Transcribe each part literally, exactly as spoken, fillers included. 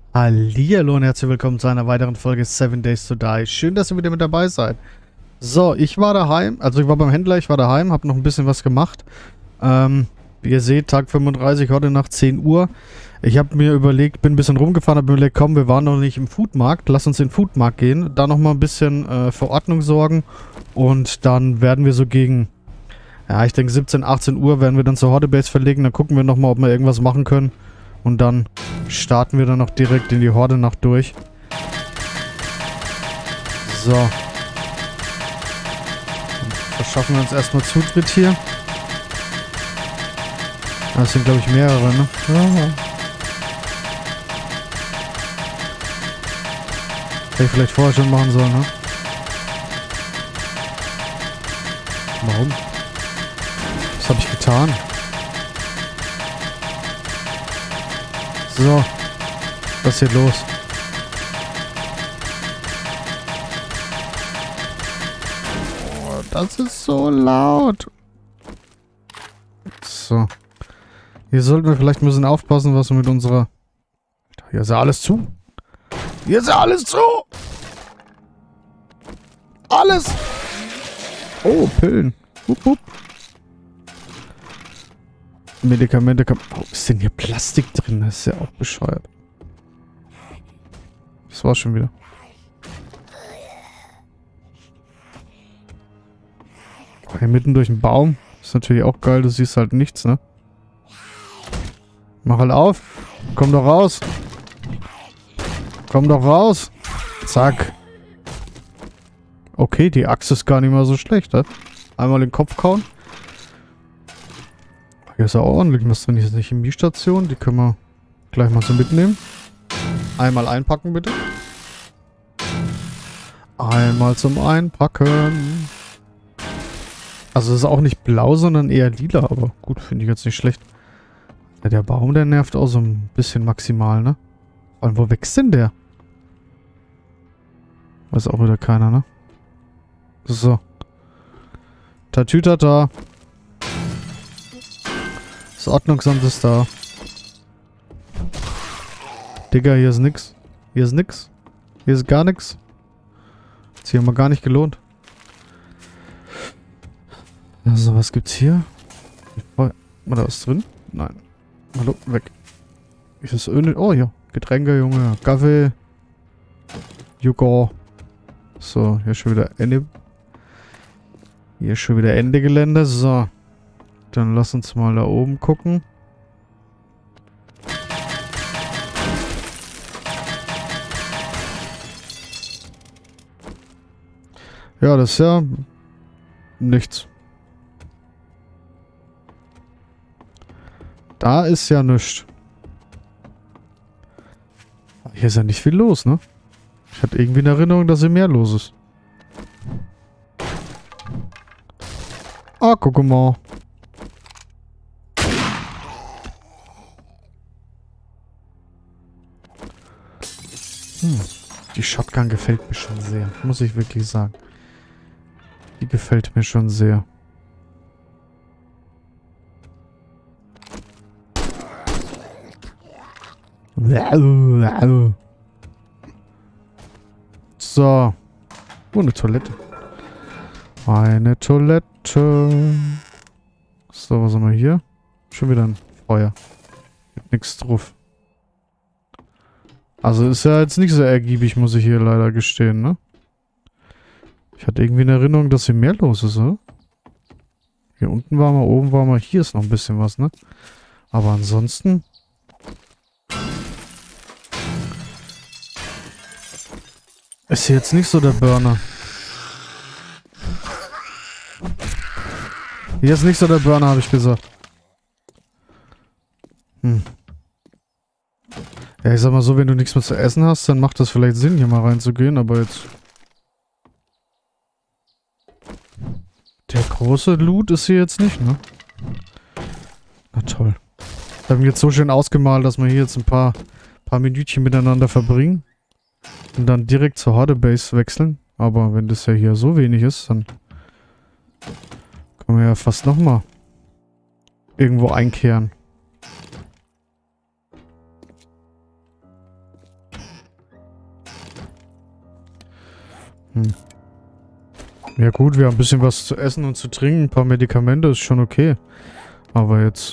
Hallihallo und herzlich willkommen zu einer weiteren Folge Seven Days to Die. Schön, dass ihr wieder mit dabei seid. So, ich war daheim, also ich war beim Händler, ich war daheim, habe noch ein bisschen was gemacht. Ähm, wie ihr seht, Tag fünfunddreißig, heute nach zehn Uhr. Ich habe mir überlegt, bin ein bisschen rumgefahren, habe mir überlegt, komm, wir waren noch nicht im Foodmarkt, lass uns in den Foodmarkt gehen, da nochmal ein bisschen äh, für Ordnung sorgen und dann werden wir so gegen, ja, ich denke siebzehn, achtzehn Uhr werden wir dann zur Horde-Base verlegen, dann gucken wir nochmal, ob wir irgendwas machen können. Und dann starten wir dann noch direkt in die Horde-Nacht durch. So. Dann verschaffen wir uns erstmal Zutritt hier. Das sind, glaube ich, mehrere, ne? Ja. Hätte ich vielleicht vorher schon machen sollen, ne? Warum? Was habe ich getan? So, was ist hier los? Oh, das ist so laut. So. Hier sollten wir vielleicht ein bisschen aufpassen, was wir mit unserer... Hier ist ja alles zu. Hier ist ja alles zu. Alles. Oh, Pillen. Hup, hup. Medikamente. Warum ist denn hier Plastik drin? Das ist ja auch bescheuert. Das war's schon wieder. Hier mitten durch den Baum. Ist natürlich auch geil. Du siehst halt nichts, ne? Mach halt auf. Komm doch raus. Komm doch raus. Zack. Okay, die Axt ist gar nicht mal so schlecht, ne? Einmal den Kopf kauen. Hier ist ja auch ordentlich was drin. Hier ist eine Chemiestation. Die können wir gleich mal so mitnehmen. Einmal einpacken, bitte. Einmal zum Einpacken. Also es ist auch nicht blau, sondern eher lila. Aber gut, finde ich jetzt nicht schlecht. Ja, der Baum, der nervt auch so ein bisschen maximal, ne? Vor allem, wo wächst denn der? Weiß auch wieder keiner, ne? So. Tatütata. Das Ordnungsamt ist da. Digga, hier ist nix. Hier ist nix. Hier ist gar nix. Hat sich ja mal gar nicht gelohnt. Also, was gibt's hier? War da was drin? Nein. Hallo, weg. Ist das Öl? Oh, ja. Getränke, Junge. Kaffee. Joghurt. So, hier ist schon wieder Ende. Hier ist schon wieder Ende Gelände. So. Dann lass uns mal da oben gucken. Ja, das ist ja nichts. Da ist ja nichts. Hier ist ja nicht viel los, ne? Ich hatte irgendwie eine Erinnerung, dass hier mehr los ist. Ah, guck mal. Hm. Die Shotgun gefällt mir schon sehr. Muss ich wirklich sagen. Die gefällt mir schon sehr. So. Oh, eine Toilette. Eine Toilette. So, was haben wir hier? Schon wieder ein Feuer. Gibt nichts drauf. Also ist ja jetzt nicht so ergiebig, muss ich hier leider gestehen, ne? Ich hatte irgendwie eine Erinnerung, dass hier mehr los ist, oder? Hier unten waren wir, oben waren wir, hier ist noch ein bisschen was, ne? Aber ansonsten... Ist hier jetzt nicht so der Burner. Hier ist nicht so der Burner, habe ich gesagt. Hm. Ja, ich sag mal so, wenn du nichts mehr zu essen hast, dann macht das vielleicht Sinn, hier mal reinzugehen, aber jetzt... Der große Loot ist hier jetzt nicht, ne? Na toll. Ich habe ihn jetzt so schön ausgemalt, dass wir hier jetzt ein paar, paar Minütchen miteinander verbringen. Und dann direkt zur Horde-Base wechseln. Aber wenn das ja hier so wenig ist, dann... können wir ja fast nochmal irgendwo einkehren. Hm. Ja gut, wir haben ein bisschen was zu essen und zu trinken. Ein paar Medikamente ist schon okay. Aber jetzt...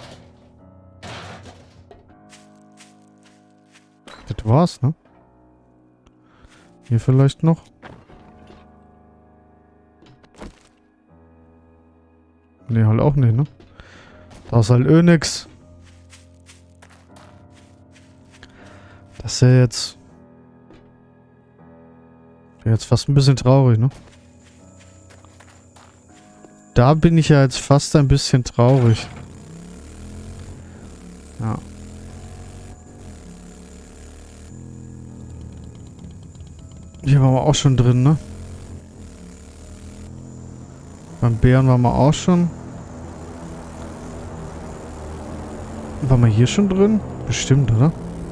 Das war's, ne? Hier vielleicht noch. Ne, halt auch nicht, ne? Da ist halt öh nix. Das ist ja jetzt... Wäre jetzt fast ein bisschen traurig, ne? Da bin ich ja jetzt fast ein bisschen traurig. Ja. Hier waren wir auch schon drin, ne? Beim Bären waren wir auch schon. Waren wir hier schon drin? Bestimmt, oder?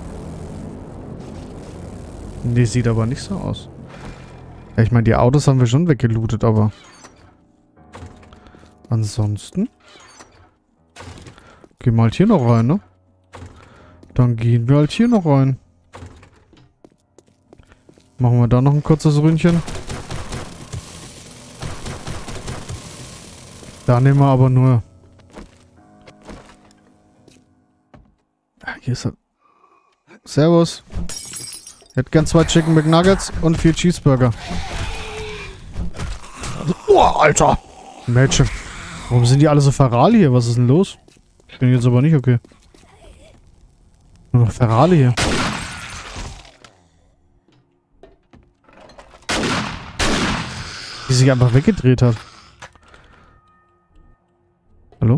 Ne, sieht aber nicht so aus. Ja, ich meine, die Autos haben wir schon weggelootet, aber... Ansonsten... Gehen wir halt hier noch rein, ne? Dann gehen wir halt hier noch rein. Machen wir da noch ein kurzes Ründchen. Da nehmen wir aber nur... Hier ist er. Servus. Ich hätte gern zwei Chicken McNuggets und vier Cheeseburger. Oh, Alter! Mädchen. Warum sind die alle so Ferrari hier? Was ist denn los? Ich bin jetzt aber nicht okay. Nur noch Ferrari hier. Die sich einfach weggedreht hat. Hallo?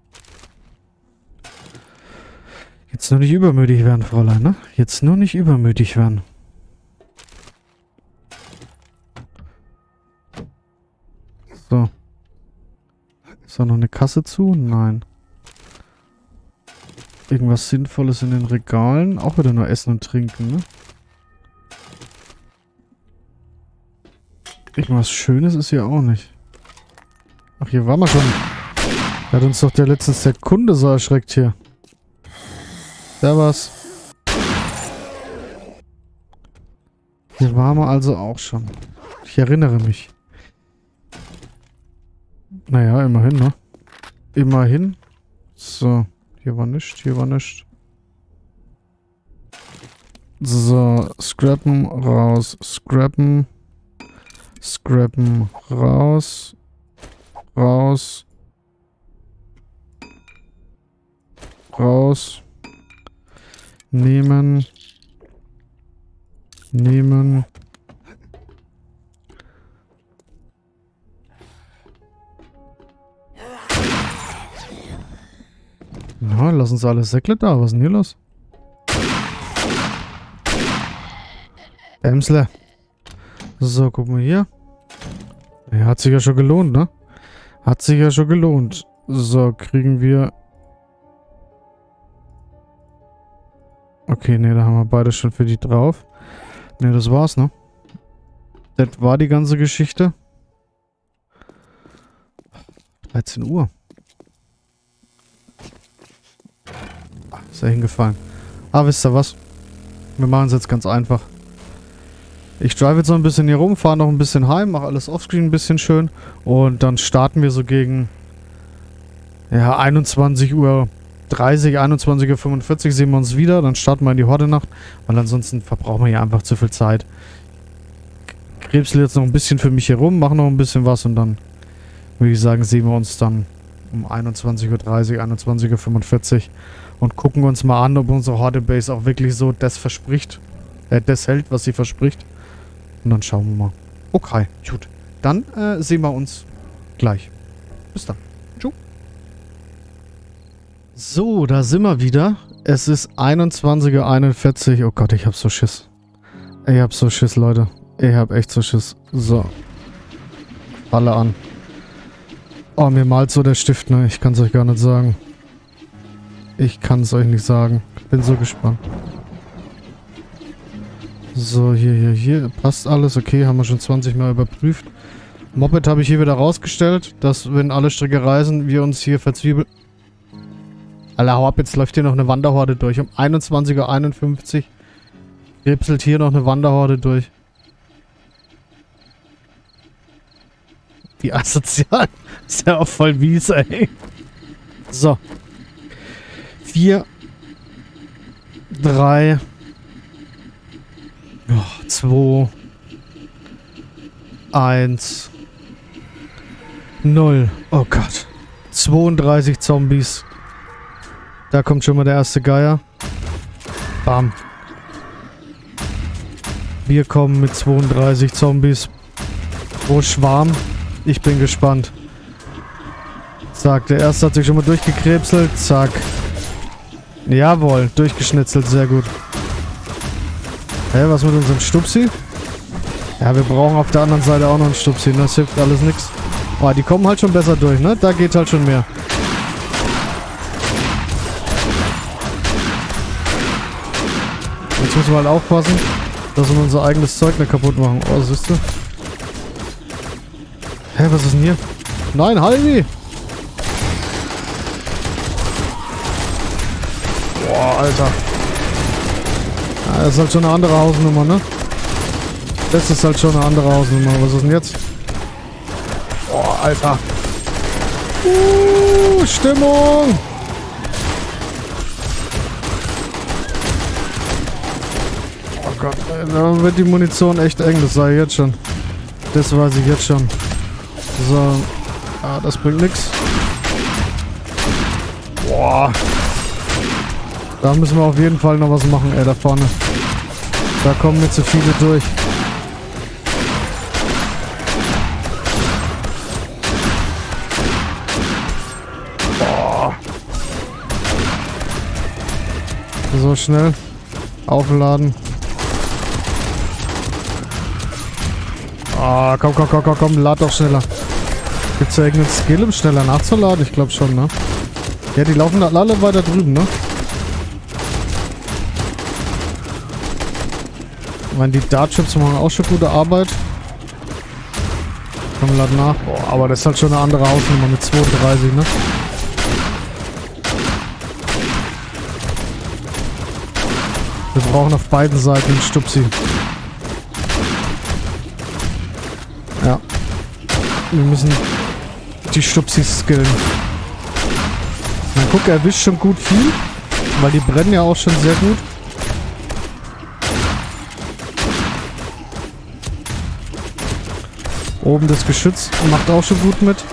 Jetzt nur nicht übermütig werden, Fräulein, ne? Jetzt nur nicht übermütig werden. So. Ist da noch eine Kasse zu? Nein. Irgendwas Sinnvolles in den Regalen? Auch wieder nur Essen und Trinken, ne? Irgendwas Schönes ist hier auch nicht. Ach, hier waren wir schon. Da hat uns doch der letztens der Kunde so erschreckt hier. Servus. Hier waren wir also auch schon. Ich erinnere mich. Naja, immerhin, ne? Immerhin. So. Hier war nichts, hier war nichts. So. Scrappen, raus. Scrappen. Scrappen, raus. Raus. Raus. Nehmen. Nehmen. Na, lassen Sie alles Säckle da. Was ist denn hier los? Bämsle. So, guck mal hier. Ja, hat sich ja schon gelohnt, ne? Hat sich ja schon gelohnt. So, kriegen wir... Okay, ne, da haben wir beide schon für die drauf. Ne, das war's, ne? Das war die ganze Geschichte. dreizehn Uhr. Ist ja hingefallen. Ah, wisst ihr was? Wir machen es jetzt ganz einfach. Ich drive jetzt noch ein bisschen hier rum, fahre noch ein bisschen heim, mache alles offscreen ein bisschen schön. Und dann starten wir so gegen... Ja, einundzwanzig Uhr dreißig, einundzwanzig Uhr fünfundvierzig sehen wir uns wieder. Dann starten wir in die Horde-Nacht. Weil ansonsten verbrauchen wir hier einfach zu viel Zeit. Krebsel jetzt noch ein bisschen für mich hier rum, mache noch ein bisschen was und dann würde ich sagen, sehen wir uns dann um einundzwanzig Uhr dreißig, einundzwanzig Uhr fünfundvierzig und gucken uns mal an, ob unsere Horde-Base auch wirklich so das verspricht, äh, das hält, was sie verspricht. Und dann schauen wir mal. Okay, gut. Dann äh, sehen wir uns gleich. Bis dann. Tschüss. So, da sind wir wieder. Es ist einundzwanzig Uhr einundvierzig. Oh Gott, ich hab so Schiss. Ich hab so Schiss, Leute. Ich hab echt so Schiss. So. Alle an. Oh, mir malt so der Stift, ne? Ich kann's euch gar nicht sagen. Ich kann's euch nicht sagen. Ich bin so gespannt. So, hier, hier, hier. Passt alles. Okay, haben wir schon zwanzig Mal überprüft. Moped habe ich hier wieder rausgestellt, dass, wenn alle Stricke reisen, wir uns hier verzwiebeln. Alter, hau ab, jetzt läuft hier noch eine Wanderhorde durch. Um einundzwanzig Uhr einundfünfzig ripselt hier noch eine Wanderhorde durch. Wie asozial. Ist ja auch voll mies, ey. So. Vier. Drei. Oh, zwei. Eins. Null. Oh Gott. zweiunddreißig Zombies. Da kommt schon mal der erste Geier. Bam. Wir kommen mit zweiunddreißig Zombies. Pro Schwarm. Ich bin gespannt. Zack, der erste hat sich schon mal durchgekrebselt. Zack. Jawohl, durchgeschnitzelt. Sehr gut. Hä, was mit unserem Stupsi? Ja, wir brauchen auf der anderen Seite auch noch einen Stupsi. Das hilft alles nichts. Oh, die kommen halt schon besser durch, ne? Da geht halt schon mehr. Jetzt müssen wir halt aufpassen, dass wir unser eigenes Zeug nicht kaputt machen. Oh, siehst du? Hä, was ist denn hier? Nein, Halbi! Boah, Alter. Ja, das ist halt schon eine andere Hausnummer, ne? Das ist halt schon eine andere Hausnummer. Was ist denn jetzt? Boah, Alter. Uh, Stimmung! Oh Gott, da wird die Munition echt eng, das sage ich jetzt schon. Das weiß ich jetzt schon. So. Ah, das bringt nichts. Boah. Da müssen wir auf jeden Fall noch was machen, ey, da vorne. Da kommen mir zu viele durch. Boah. So schnell. Aufladen. Ah, komm, komm, komm, komm, komm, lad doch schneller. Gibt's da irgendeinen Skill, um schneller nachzuladen? Ich glaube schon, ne? Ja, die laufen alle weiter drüben, ne? Ich meine, die Dart-Chips machen auch schon gute Arbeit. Komm, lad nach. Boah, aber das ist halt schon eine andere Hausnummer mit zweiunddreißig, ne? Wir brauchen auf beiden Seiten einen Stupsi. Ja. Wir müssen die Stupsis skillen. Man guck, er erwischt schon gut viel. Weil die brennen ja auch schon sehr gut. Oben das Geschütz macht auch schon gut mit.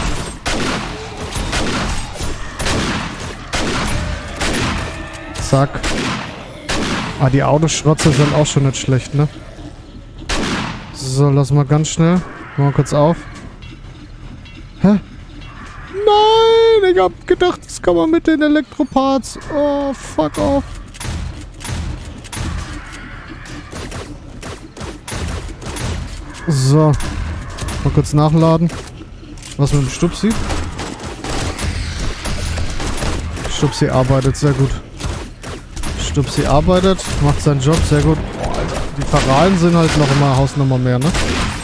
Zack. Ah, die Autoschrotze sind auch schon nicht schlecht, ne? So, lass mal ganz schnell. Mal kurz auf. Hä? Nein! Ich hab gedacht, das kann man mit den Elektroparts. Oh, fuck off. So. Mal kurz nachladen. Was mit dem Stupsi? Stupsi arbeitet sehr gut. Stupsi arbeitet, macht seinen Job sehr gut. Oh, Alter. Die Paralen sind halt noch immer Hausnummer mehr, ne?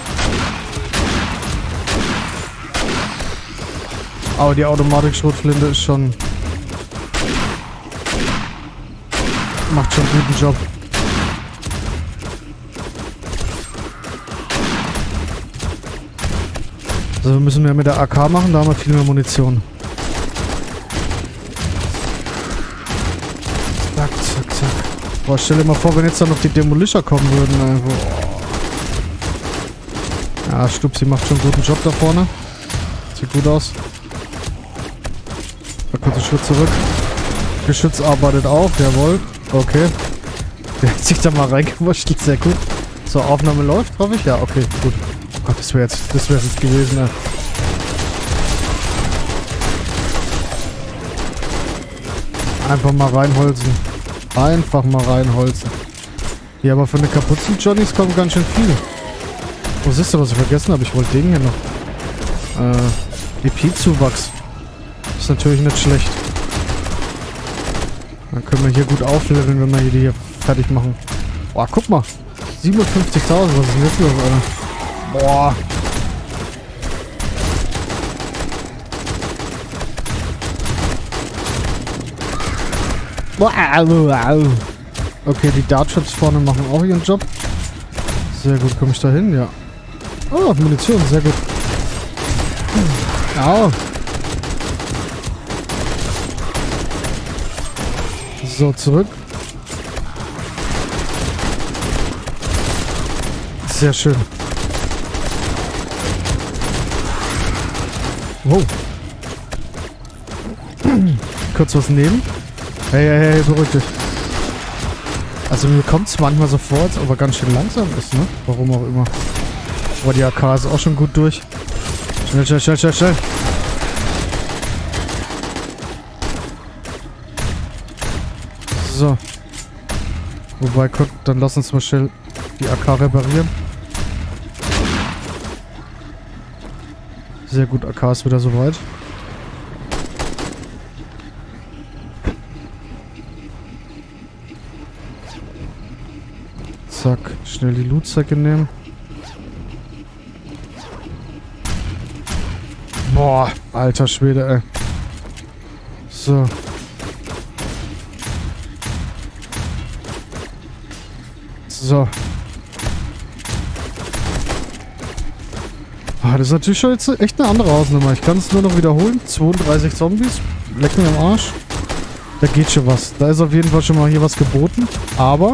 Aber die Automatik-Schrotflinte ist schon... macht schon einen guten Job. Also wir müssen mehr mit der A K machen, da haben wir viel mehr Munition. Zack, zack, zack. Boah, stell dir mal vor, wenn jetzt da noch die Demolisher kommen würden. Einfach. Ja, Stupsi macht schon einen guten Job da vorne. Sieht gut aus. Mal kurz einen Schritt zurück. Geschütz arbeitet auch, jawohl. Okay. Der hat sich da mal reingewurschtelt, sehr gut. So, Aufnahme läuft, hoffe ich. Ja, okay, gut. Oh Gott, das wäre jetzt, das wäre jetzt gewesen, ey. Einfach mal reinholzen. Einfach mal reinholzen. Ja, aber von den kaputten Johnnies kommt ganz schön viel. Oh, siehst du, was ich vergessen habe? Ich wollte den hier noch. Äh, E P-Zuwachs. Ist natürlich nicht schlecht. Dann können wir hier gut aufleveln, wenn wir die hier fertig machen. Boah, guck mal. siebenundfünfzigtausend, was ist denn jetzt los, Alter? Boah. Okay, die Dartships vorne machen auch ihren Job. Sehr gut, komme ich da hin? Ja. Oh, Munition, sehr gut. Au. So, zurück. Sehr schön. Wow. Kurz was nehmen. Hey, hey, hey, beruhig dich. Also mir kommt es manchmal so vor, als ob er ganz schön langsam ist, ne? Warum auch immer. Aber die A K ist auch schon gut durch. Schnell, schnell, schnell, schnell, schnell. So. Wobei, guck, dann lass uns mal schnell die A K reparieren. Sehr gut, A K ist wieder soweit. Zack, schnell die Lootsäcke nehmen. Boah, alter Schwede, ey. So. So. Ah, das ist natürlich schon jetzt echt eine andere Hausnummer. Ich kann es nur noch wiederholen. zweiunddreißig Zombies. Leck mir am Arsch. Da geht schon was. Da ist auf jeden Fall schon mal hier was geboten. Aber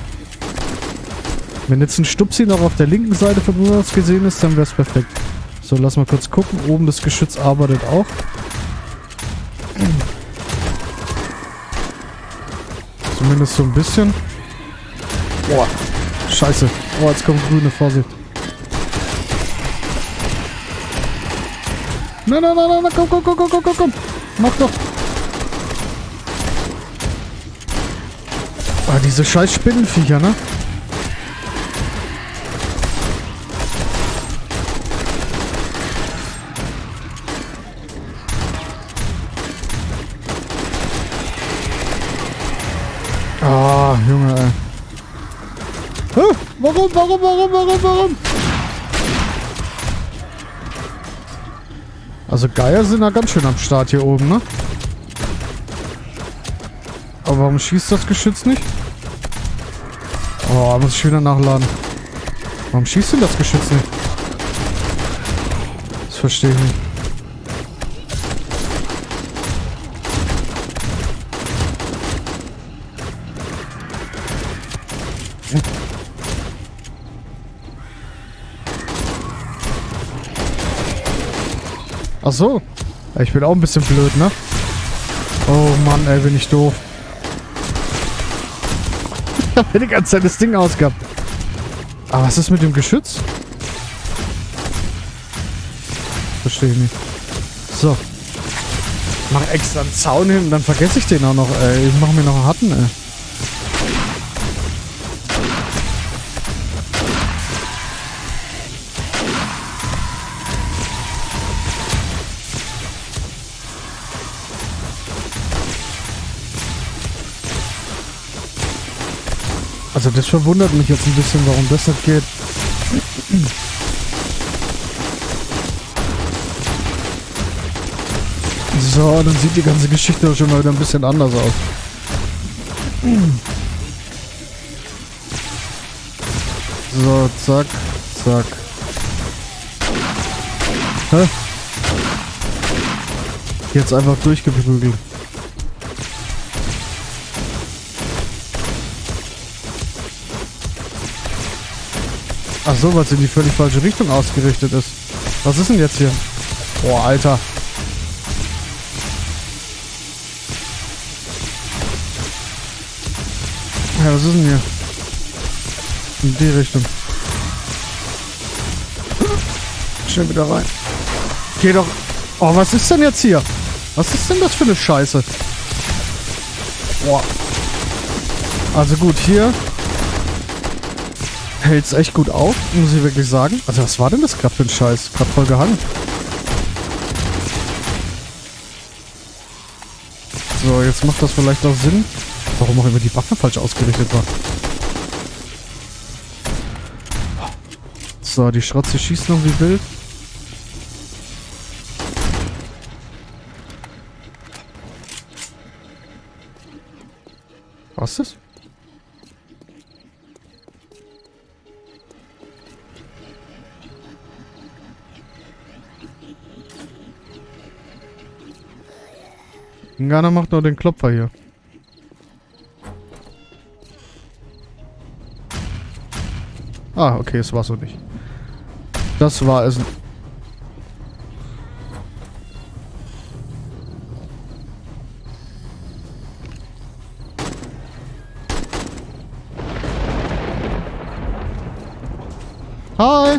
wenn jetzt ein Stupsi noch auf der linken Seite von uns gesehen ist, dann wäre es perfekt. So, lass mal kurz gucken. Oben das Geschütz arbeitet auch. Zumindest so ein bisschen. Boah, scheiße. Oh, jetzt kommt grüne, Vorsicht. Nein, nein, nein, nein, komm, komm, komm, komm, komm, komm, komm. Mach doch. Ah, diese scheiß Spinnenviecher, ne? Ah, Junge, ey. Huh? Warum, warum, warum, warum, warum? Also Geier sind da ganz schön am Start hier oben, ne? Aber warum schießt das Geschütz nicht? Oh, muss ich wieder nachladen. Warum schießt denn das Geschütz nicht? Das verstehe ich nicht. Ach so. Ich bin auch ein bisschen blöd, ne? Oh Mann, ey, bin ich doof. Ich hab die ganze Zeit das Ding ausgehabt. Aber was ist mit dem Geschütz? Verstehe ich nicht. So. Mach extra einen Zaun hin, dann vergesse ich den auch noch, ey. Ich mach mir noch einen Hatten, ey. Also das verwundert mich jetzt ein bisschen, warum das nicht geht. So, dann sieht die ganze Geschichte schon mal wieder ein bisschen anders aus. So, zack, zack. Hä? Jetzt einfach durchgeprügelt. Ach so, weil es in die völlig falsche Richtung ausgerichtet ist. Was ist denn jetzt hier? Boah, Alter. Ja, was ist denn hier? In die Richtung. Schnell wieder rein. Geh doch. Oh, was ist denn jetzt hier? Was ist denn das für eine Scheiße? Boah. Also gut, hier hält es echt gut auf, muss ich wirklich sagen. Also was war denn das gerade für ein Scheiß? Gerade voll gehangen. So, jetzt macht das vielleicht auch Sinn. Warum auch immer die Waffe falsch ausgerichtet war. So, die Schrotze schießt noch wie wild. Was ist das? Keiner macht nur den Klopfer hier. Ah, okay, es war so nicht. Das war es. Hi!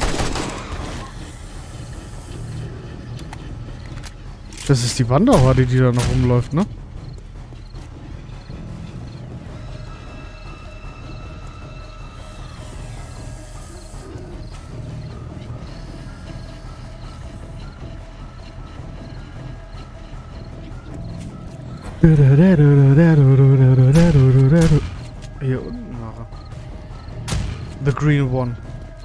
Das ist die Wanderhorde, die da noch rumläuft, ne? Hier unten war er. The green one.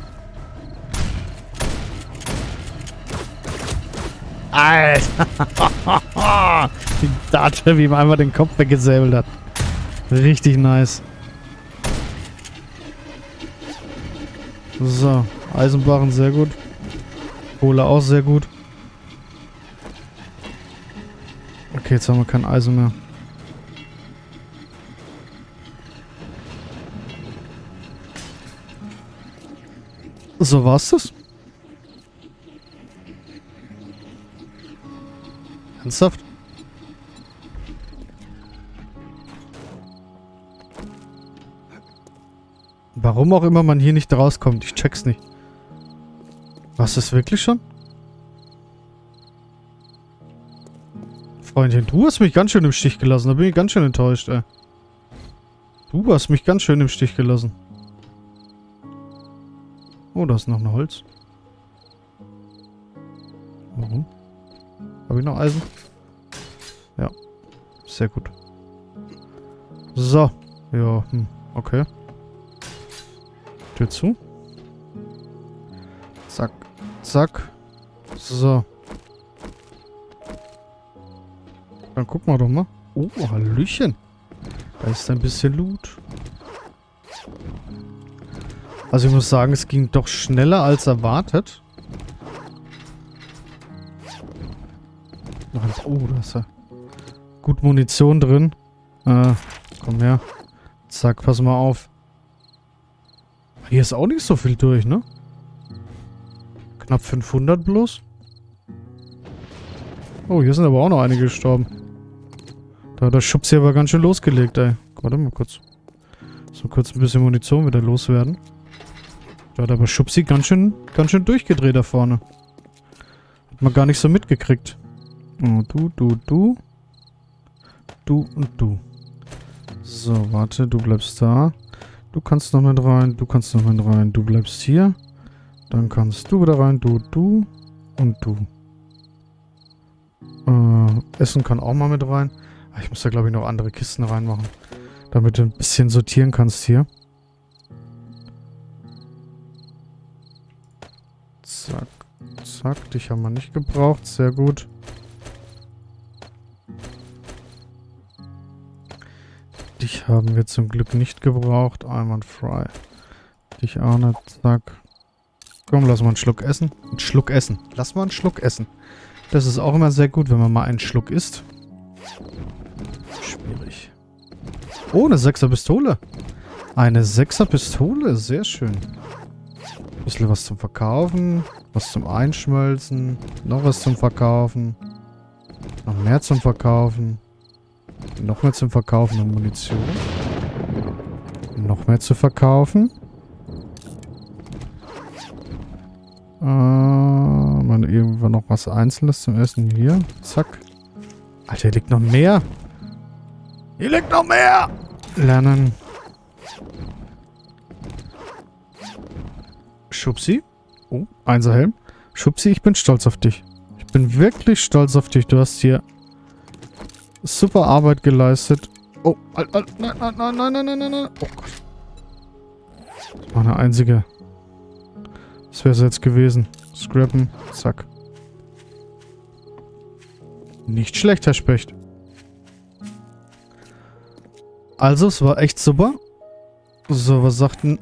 Alter! Die Datsche, wie ihm einmal den Kopf weggesäbelt hat. Richtig nice. So, Eisenbarren sehr gut. Kohle auch sehr gut. Okay, jetzt haben wir kein Eisen mehr. So war's das? Ernsthaft? Warum auch immer man hier nicht rauskommt, ich check's nicht. Was ist wirklich schon? Freundchen, du hast mich ganz schön im Stich gelassen. Da bin ich ganz schön enttäuscht, ey. Du hast mich ganz schön im Stich gelassen. Oh, da ist noch ein Holz. Warum? Habe ich noch Eisen? Ja. Sehr gut. So. Ja, hm. Okay. Tür zu. Zack. Zack. So. Dann gucken wir doch mal. Oh, Hallöchen. Da ist ein bisschen Loot. Also ich muss sagen, es ging doch schneller als erwartet. Oh, da ist ja gut Munition drin. Äh, komm her. Zack, pass mal auf. Hier ist auch nicht so viel durch, ne? Knapp fünfhundert bloß. Oh, hier sind aber auch noch einige gestorben. Da hat der Schubs hier aber ganz schön losgelegt, ey. Warte mal kurz. So kurz ein bisschen Munition wieder loswerden. Da hat aber Schubsi ganz schön, ganz schön durchgedreht da vorne. Hat man gar nicht so mitgekriegt. Oh, du, du, du. Du und du. So, warte, du bleibst da. Du kannst noch mit rein, du kannst noch mit rein. Du bleibst hier. Dann kannst du wieder rein, du, du und du. Äh, Essen kann auch mal mit rein. Ich muss da, glaube ich, noch andere Kisten reinmachen. Damit du ein bisschen sortieren kannst hier. Zack, zack. Dich haben wir nicht gebraucht. Sehr gut. Dich haben wir zum Glück nicht gebraucht. Einwandfrei. Dich auch nicht. Zack. Komm, lass mal einen Schluck essen. Einen Schluck essen. Lass mal einen Schluck essen. Das ist auch immer sehr gut, wenn man mal einen Schluck isst. Schwierig. Oh, eine Sechser-Pistole. Eine Sechser-Pistole. Sehr schön. Ein bisschen was zum Verkaufen. Was zum Einschmelzen. Noch was zum Verkaufen. Noch mehr zum Verkaufen. Noch mehr zum Verkaufen und Munition. Noch mehr zu verkaufen. Äh, mal irgendwann noch was Einzelnes zum Essen. Hier. Zack. Alter, hier liegt noch mehr. Hier liegt noch mehr. Lernen. Schubsi. Oh, Einserhelm. Schubsi, ich bin stolz auf dich. Ich bin wirklich stolz auf dich. Du hast hier super Arbeit geleistet. Oh, Alter, Alter, nein, nein, nein, nein, nein, nein, nein, nein. Oh Gott. Das war eine einzige. Das wäre es jetzt gewesen. Scrappen. Zack. Nicht schlecht, Herr Specht. Also, es war echt super. So, was sagten...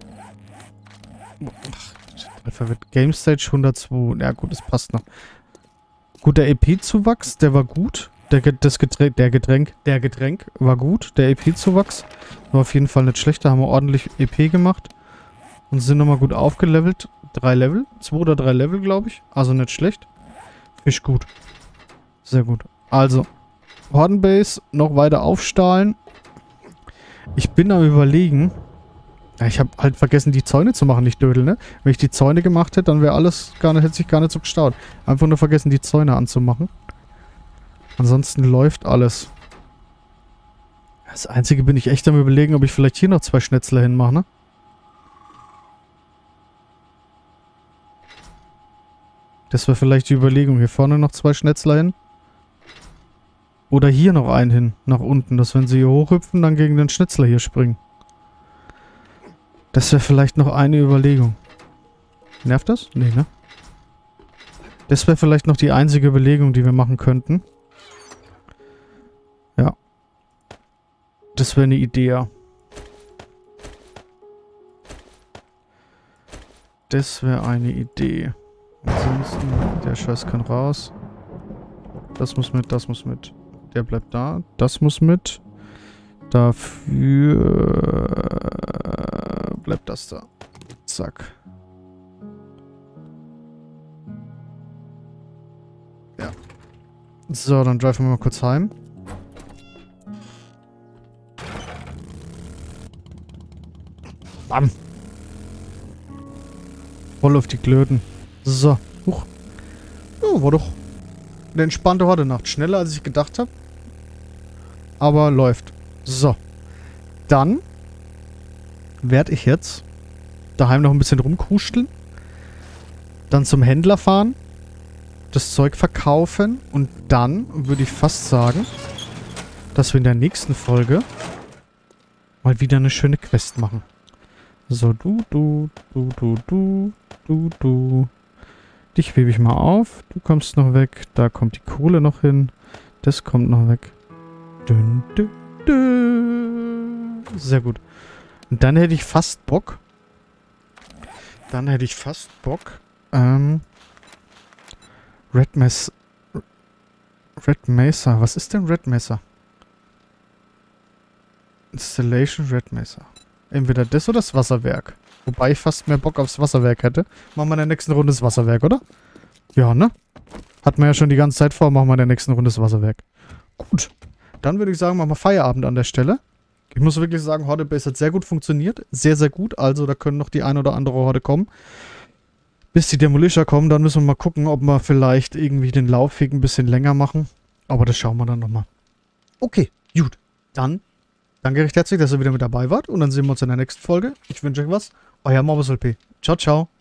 Alphabet Game Stage hundertzwei. Ja gut, es passt noch. Gut, der E P-Zuwachs, der war gut. Der, das Getränk, der Getränk, der Getränk war gut. Der E P-Zuwachs war auf jeden Fall nicht schlecht. Da haben wir ordentlich E P gemacht. Und sind nochmal gut aufgelevelt. Drei Level. Zwei oder drei Level, glaube ich. Also nicht schlecht. Fisch gut. Sehr gut. Also, Hordenbase noch weiter aufstahlen. Ich bin am Überlegen. Ja, ich habe halt vergessen, die Zäune zu machen, nicht Dödel, ne? Wenn ich die Zäune gemacht hätte, dann wäre alles gar nicht, hätte sich gar nicht so gestaut. Einfach nur vergessen, die Zäune anzumachen. Ansonsten läuft alles. Das Einzige, bin ich echt am Überlegen, ob ich vielleicht hier noch zwei Schnetzler hinmache, ne? Das wäre vielleicht die Überlegung. Hier vorne noch zwei Schnetzler hin. Oder hier noch einen hin, nach unten. Dass wenn sie hier hochhüpfen, dann gegen den Schnetzler hier springen. Das wäre vielleicht noch eine Überlegung. Nervt das? Nee, ne? Das wäre vielleicht noch die einzige Überlegung, die wir machen könnten. Ja. Das wäre eine Idee. Das wäre eine Idee. Ansonsten, der Scheiß kann raus. Das muss mit, das muss mit. Der bleibt da. Das muss mit. Dafür bleibt das da. Zack. Ja. So, dann driven wir mal kurz heim. Bam. Voll auf die Klöten. So. Huch. Ja, war doch eine entspannte Horde-Nacht. Schneller, als ich gedacht habe. Aber läuft. So. Dann werde ich jetzt daheim noch ein bisschen rumkuscheln. Dann zum Händler fahren. Das Zeug verkaufen. Und dann würde ich fast sagen, dass wir in der nächsten Folge mal wieder eine schöne Quest machen. So, du, du, du, du, du, du, du. Dich hebe ich mal auf. Du kommst noch weg. Da kommt die Kohle noch hin. Das kommt noch weg. Dün, dün, dün. Sehr gut. Und dann hätte ich fast Bock. Dann hätte ich fast Bock. Ähm. Red Mesa. Red Mesa. Was ist denn Red Mesa? Installation Red Mesa. Entweder das oder das Wasserwerk. Wobei ich fast mehr Bock aufs Wasserwerk hätte. Machen wir in der nächsten Runde das Wasserwerk, oder? Ja, ne? Hatten wir ja schon die ganze Zeit vor. Machen wir in der nächsten Runde das Wasserwerk. Gut. Dann würde ich sagen, machen wir Feierabend an der Stelle. Ich muss wirklich sagen, Horde Base hat sehr gut funktioniert. Sehr, sehr gut. Also da können noch die ein oder andere Horde kommen. Bis die Demolisher kommen, dann müssen wir mal gucken, ob wir vielleicht irgendwie den Laufweg ein bisschen länger machen. Aber das schauen wir dann nochmal. Okay, gut. Dann danke recht herzlich, dass ihr wieder mit dabei wart. Und dann sehen wir uns in der nächsten Folge. Ich wünsche euch was. Euer Morbus L P. Ciao, ciao.